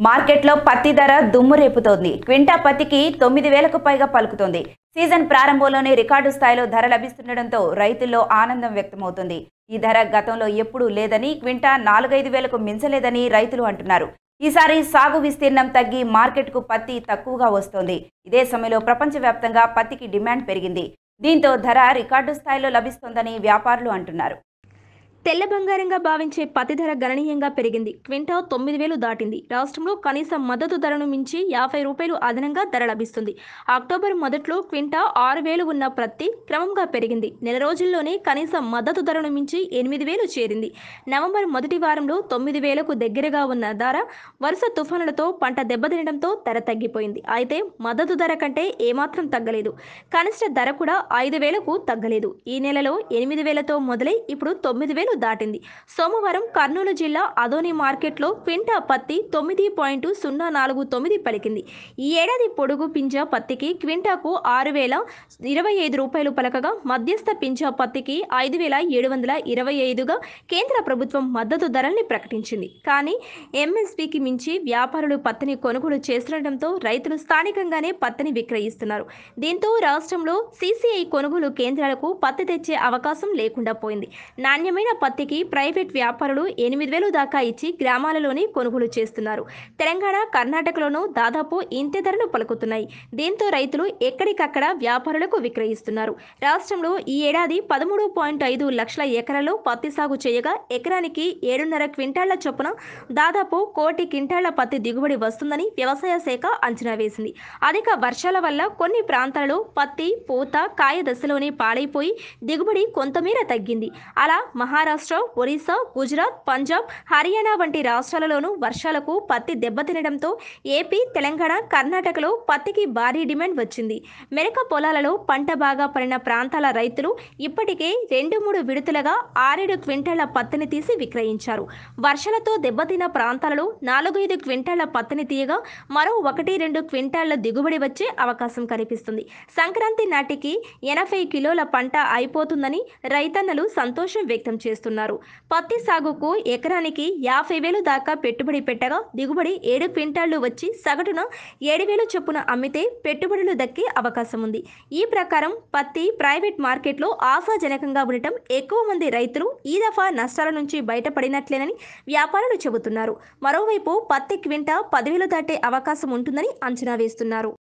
మార్కెట్లో పత్తి ధర దుమ్ము రేపుతోంది. క్వింటా పత్తికి 9,000కు పైగా పలుకుతోంది. సీజన్ ప్రారంభంలోనే రికార్డు స్థాయిలో ధర లభిస్తుండటంతో రైతుల్లో ఆనందం వ్యక్తమవుతుంది. ఈ ధర గతంలో ఎప్పుడూ లేదని, క్వింటా 4-5 వేలకు మించలేదని రైతులు అంటున్నారు. ఈసారి సాగు విస్తీర్ణం తగ్గి మార్కెట్కు పత్తి తక్కువగా వస్తోంది. ఇదే సమయంలో ప్రపంచవ్యాప్తంగా పత్తికి డిమాండ్ పెరిగింది. దీంతో ధర రికార్డు స్థాయిలో లభిస్తోందని వ్యాపారులు అంటున్నారు. తెల్ల బంగారంగా భావించే పత్తి ధర గణనీయంగా పెరిగింది. క్వింటా 9,000 దాటింది. రాష్ట్రంలో కనీస మద్దతు ధరను మించి రూ. 50 అదనంగా ధర లభిస్తుంది. అక్టోబర్ మొదట్లో క్వింటా 6,000 ఉన్న పత్తి క్రమంగా పెరిగింది. నెల రోజుల్లోనే కనీస మద్దతు ధరను మించి 8,000 చేరింది. నవంబర్ మొదటి వారంలో 9,000కు దగ్గరగా ఉన్న ధర వరుస తుఫానులతో పంట దెబ్బతినడంతో ధర తగ్గిపోయింది. అయితే మద్దతు ధర కంటే ఏమాత్రం తగ్గలేదు. కనిష్ట ధర కూడా 5,000కు తగ్గలేదు. ఈ నెలలో 8,000తో మొదలై ఇప్పుడు 9,000 దాటింది. సోమవారం కర్నూలు జిల్లా అదోని మార్కెట్లో క్వింటా పత్తి 9.049 పలికింది. ఈ ఏడాది పొడుగు పింజా పత్తికి క్వింటాకు 6,025 రూపాయలు పలకగా, మధ్యస్థ పింజా పత్తికి 5,725గా కేంద్ర ప్రభుత్వం మద్దతు ధరల్ని ప్రకటించింది. కానీ ఎంఎస్పీకి మించి వ్యాపారులు పత్తిని కొనుగోలు చేస్తుండటంతో రైతులు స్థానికంగానే పత్తిని విక్రయిస్తున్నారు. దీంతో రాష్ట్రంలో సీసీఐ కొనుగోలు కేంద్రాలకు పత్తి తెచ్చే అవకాశం లేకుండా పోయింది. నాణ్యమైన పత్తికి ప్రైవేట్ వ్యాపారులు 8,000 దాకా ఇచ్చి గ్రామాలలోనే కొనుగోలు చేస్తున్నారు. తెలంగాణ, కర్ణాటకలోనూ దాదాపు ఇంతే ధరలు పలుకుతున్నాయి. దీంతో రైతులు ఎక్కడికక్కడ వ్యాపారులకు విక్రయిస్తున్నారు. రాష్ట్రంలో ఈ ఏడాది 13.5 లక్షల ఎకరాల్లో పత్తి సాగు చేయగా, ఎకరానికి 7.5 క్వింటాళ్ల చొప్పున దాదాపు 1 కోటి క్వింటాళ్ల పత్తి దిగుబడి వస్తుందని వ్యవసాయ శాఖ అంచనా వేసింది. అధిక వర్షాల వల్ల కొన్ని ప్రాంతాలలో పత్తి పూత, కాయ దశలోనే పాడైపోయి దిగుబడి కొంతమేర తగ్గింది. అలా మహారాష్ట్ర, ఒరిస్సా, గుజరాత్, పంజాబ్, హర్యానా వంటి రాష్ట్రాలలోనూ వర్షాలకు పత్తి దెబ్బతినడంతో ఏపీ, తెలంగాణ, కర్ణాటకలో పత్తికి భారీ డిమాండ్ వచ్చింది. మెరక పొలాలలో పంట బాగా పడిన ప్రాంతాల రైతులు ఇప్పటికే 2-3 విడతలుగా 6-7 క్వింటాళ్ల పత్తిని తీసి విక్రయించారు. వర్షాలతో దెబ్బతిన్న ప్రాంతాలలో 4-5 క్వింటాళ్ల పత్తిని తీయగా, మరో 1-2 క్వింటాళ్ల దిగుబడి వచ్చే అవకాశం కనిపిస్తుంది. సంక్రాంతి నాటికి 80 కిలోల పంట అయిపోతుందని రైతన్నలు సంతోషం వ్యక్తం చేస్తున్నారు. పత్తి సాగుకు ఎకరానికి 50,000 దాకా పెట్టుబడి పెట్టగా, దిగుబడి 7 క్వింటాళ్లు వచ్చి సగటున 7,000 చొప్పున అమ్మితే పెట్టుబడులు దక్కే అవకాశం ఉంది. ఈ ప్రకారం పత్తి ప్రైవేట్ మార్కెట్లో ఆశాజనకంగా ఉండటం ఎక్కువ మంది రైతులు ఈ దఫా నష్టాల నుంచి బయటపడినట్లేనని వ్యాపారులు చెబుతున్నారు. మరోవైపు పత్తి క్వింటా 10,000 దాటే అవకాశం ఉంటుందని అంచనా వేస్తున్నారు.